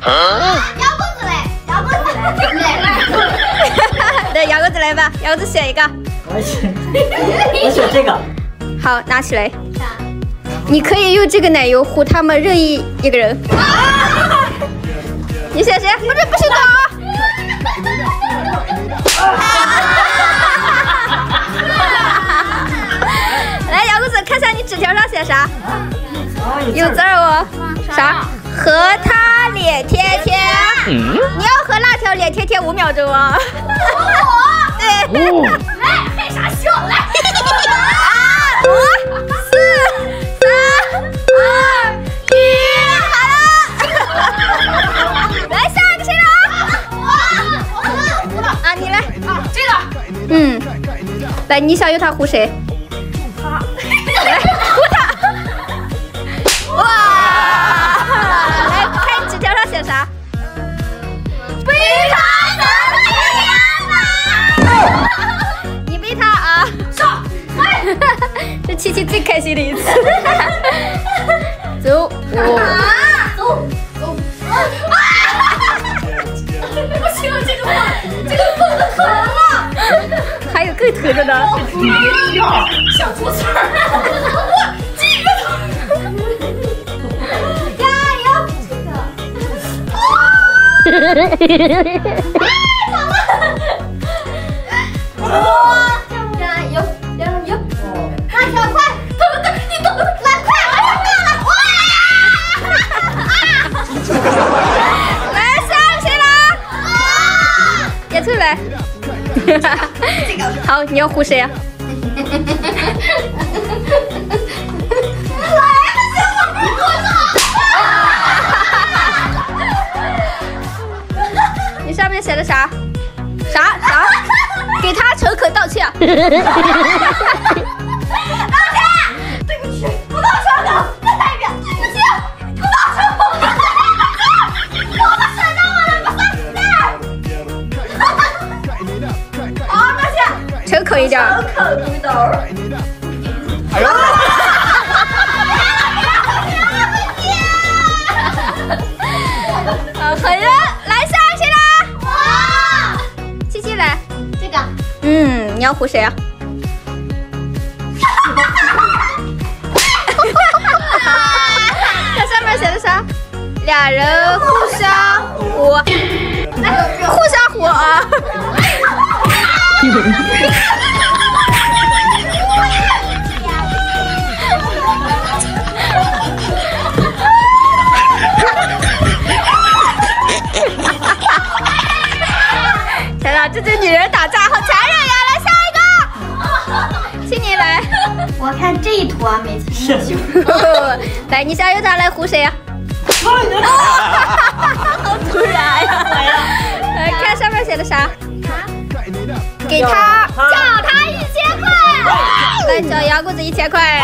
摇公子来，摇公子来， 对，摇公子来吧，摇公子选一个。 我选这个。 好，拿起来。你可以用这个奶油糊他们任意一个人。你选谁？不是不许动啊！来，姚公子，看下你纸条上写啥？有字哦。啥？和他脸贴贴。你要和辣条脸贴贴5秒钟啊！对。 来，害啥笑？来 ，5、4、3、2、1，好了。来，下一个谁来啊？你来。 这个。 来，你想用它糊谁？ 他。 来，糊他。哇！来看纸条上写啥？背他你背他啊！ 上， 这七七最开心的一次。走， 走。不行，这个蹦的疼了。 还有更疼的呢。 小猪丝儿。这个疼。加油！加油！加油！辣条快，等，你等，来快，辣条到了！ 来，下一个谁了？野兔来。好，你要糊谁呀？你上面写的啥？啥？给他诚恳道歉。 道歉，对不起，不道歉的，再来一遍，对不起，不道歉，我选到我了，不算好，道歉， 诚恳一点。 诚恳一点。 哎呦！ 狠人，来下一个谁了？ 我。 七七来。 这个。 你要糊谁啊？这上面写的啥？俩人互相糊，互相糊啊！天哪，这对女人打架好残忍呀！来下一个，请你来。 我看这一坨没清楚。 来，你想用它来糊谁呀？好突然呀！来看上面写的啥？给他找他1000块。 来找姚公子1000块。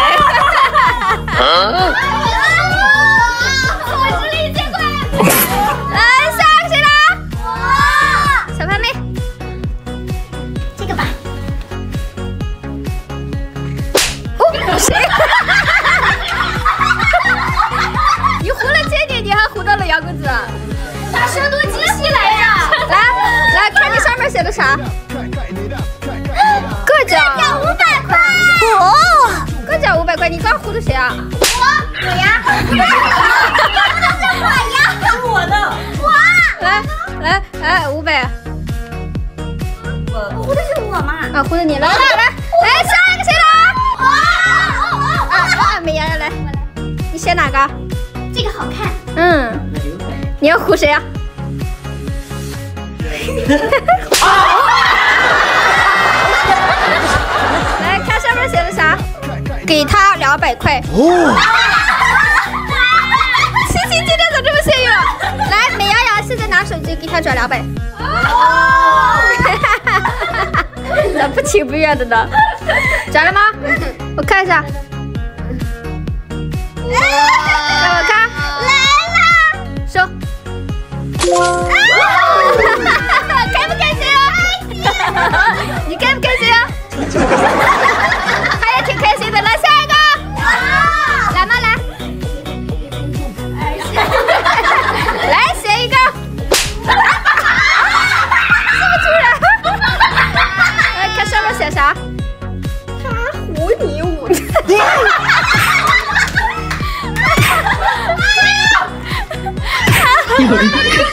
我是1000块。 来，下一个谁了？小潘妹。 这个吧。 谁？你糊了姐姐，你还糊到了姚公子。 他声东击西来着。 来看你上面写的啥？各奖 500块。 哦，各奖500块，你刚糊的谁啊？ 我呀。 是我的。 来500。 糊的是我嘛？ 啊，糊的你来，下一个谁来？美羊来，你选哪个？ 这个好看。 你要糊谁呀？来看上面写的啥？给他200块。七七今天怎么这么幸运？来，美羊羊现在拿手机给他转200。咋不情不愿的呢？转了吗？我看一下。让我看。 来了。 收。开不开心啊？你开不开心啊？他也挺开心的。来下一个。来吗？来。来选一个。 了。